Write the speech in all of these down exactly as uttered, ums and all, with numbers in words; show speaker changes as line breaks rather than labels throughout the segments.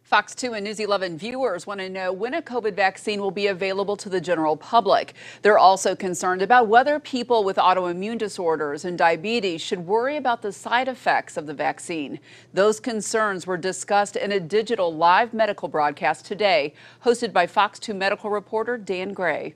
Fox two and News eleven viewers want to know when a COVID vaccine will be available to the general public. They're also concerned about whether people with autoimmune disorders and diabetes should worry about the side effects of the vaccine. Those concerns were discussed in a digital live medical broadcast today, hosted by Fox two medical reporter Dan Gray.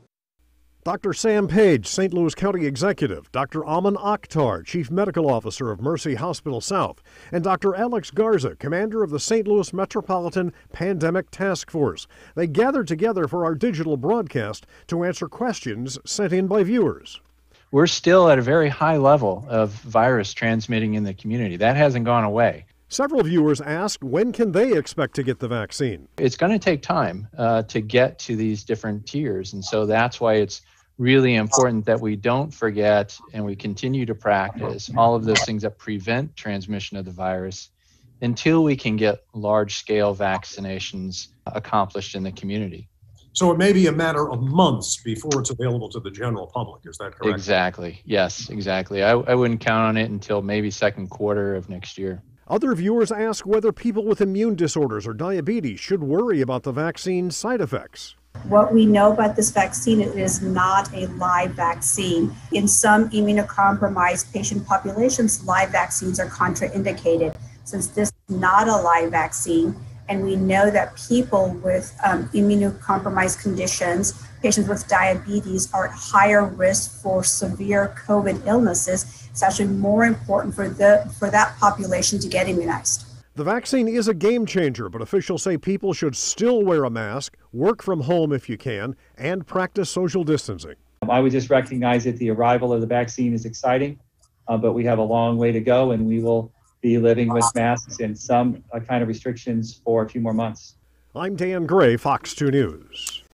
Doctor Sam Page, Saint Louis County Executive, Doctor Aman Akhtar, Chief Medical Officer of Mercy Hospital South, and Doctor Alex Garza, Commander of the Saint Louis Metropolitan Pandemic Task Force. They gathered together for our digital broadcast to answer questions sent in by viewers.
We're still at a very high level of virus transmitting in the community. That hasn't gone away.
Several viewers asked when can they expect to get the vaccine.
It's going to take time uh, to get to these different tiers, and so that's why it's really important that we don't forget and we continue to practice all of those things that prevent transmission of the virus until we can get large-scale vaccinations accomplished in the community.
So it may be a matter of months before it's available to the general public. Is that correct?
Exactly. Yes, exactly. I, I wouldn't count on it until maybe second quarter of next year.
Other viewers ask whether people with immune disorders or diabetes should worry about the vaccine's side effects.
What we know about this vaccine, it is not a live vaccine. In some immunocompromised patient populations, live vaccines are contraindicated. Since this is not a live vaccine, and we know that people with um, immunocompromised conditions, patients with diabetes, are at higher risk for severe COVID illnesses, it's actually more important for, the, for that population to get immunized.
The vaccine is a game changer, but officials say people should still wear a mask, work from home if you can, and practice social distancing.
I would just recognize that the arrival of the vaccine is exciting, uh, but we have a long way to go, and we will be living with masks and some uh, kind of restrictions for a few more months.
I'm Dan Gray, Fox two News.